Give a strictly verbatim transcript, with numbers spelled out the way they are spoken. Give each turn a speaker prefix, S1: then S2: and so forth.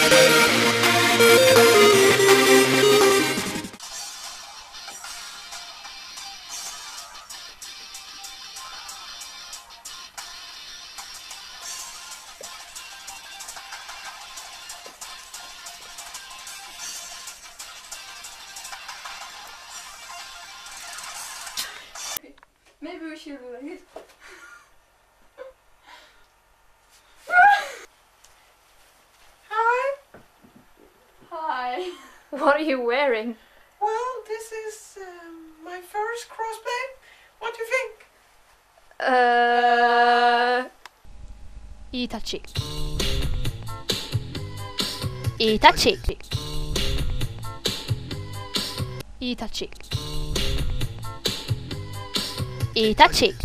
S1: Maybe we should do like it. Hi. Hi.
S2: What are you wearing?
S1: Well, this is um, my first crossplay. What do you think?
S2: Uh... Itachi. Itachi. Itachi. Itachi.